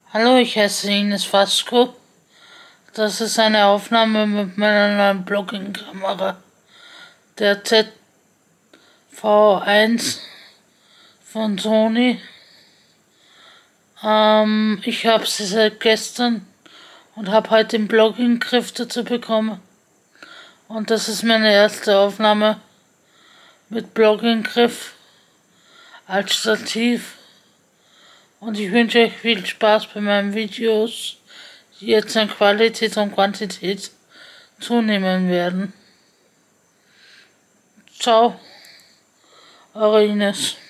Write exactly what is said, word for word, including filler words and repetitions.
Hallo, ich heiße Ines Vasco. Das ist eine Aufnahme mit meiner neuen Blogging-Kamera, der Z V eins von Sony. Ähm, ich habe sie seit gestern und habe heute den Blogging-Griff dazu bekommen. Und das ist meine erste Aufnahme mit Blogging-Griff als Stativ. Und ich wünsche euch viel Spaß bei meinen Videos, die jetzt an Qualität und Quantität zunehmen werden. Ciao, eure Ines.